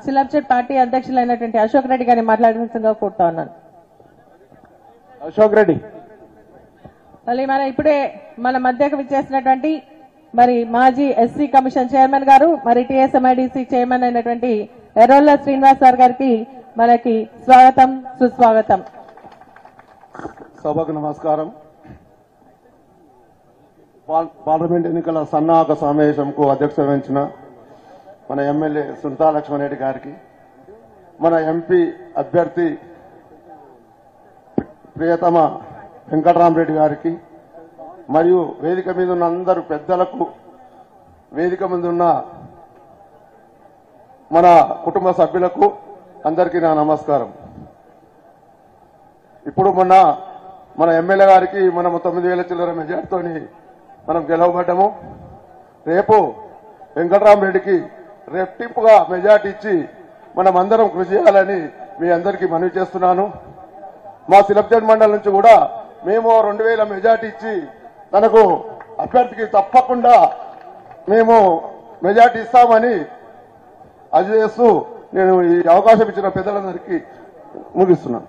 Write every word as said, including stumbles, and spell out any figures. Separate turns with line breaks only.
సిలబ్జెట్ party అధ్యక్షులైనటువంటి అశోక్ రెడ్డి గారిని మాట్లాడాల్సిందిగా కోరుతా ఉన్నాను.
అశోక్ రెడ్డి.
మళ్ళీ మన ఇప్పుడే మన మధ్యకు విచ్చేసినటువంటి మరి మాజీ ఎస్సీ కమిషన్ చైర్మన్ గారు మరి టీఎస్ఎంఐడిసి చైర్మన్ అయినటువంటి ఎర్రోళ్ల శ్రీనివాస్ సార్ గారికి మనకి స్వాగతం సుస్వాగతం.
సభకు నమస్కారం. పార్లమెంట్ ఎన్నికల సన్నాహక సమావేశంకు అధ్యక్షత వహించిన మన ఎమ్మెల్యే సునీతా లక్ష్మణ్ రెడ్డి గారికి, మన ఎంపీ అభ్యర్థి ప్రియతమ వెంకటరామరెడ్డి గారికి, మరియు వేదిక మీద ఉన్న అందరు పెద్దలకు, వేదిక మీద ఉన్న మన కుటుంబ సభ్యులకు అందరికీ నా నమస్కారం. ఇప్పుడు మొన్న మన ఎమ్మెల్యే గారికి మనం తొమ్మిది వేల చిల్లర మెజార్టీతోని మనం గెలవబడ్డాము. రేపు వెంకటరామరెడ్డికి రెట్టింపుగా మెజార్టీ ఇచ్చి మనం అందరం కృషి చేయాలని మీ అందరికీ మనవి చేస్తున్నాను. మా సిలబ్జెట్ మండలి నుంచి కూడా మేము రెండు వేల మెజార్టీ ఇచ్చి తనకు అభ్యర్థికి తప్పకుండా మేము మెజార్టీ ఇస్తామని అది చేస్తూ నేను ఈ అవకాశం ఇచ్చిన పెద్దలందరికీ ముగిస్తున్నాను.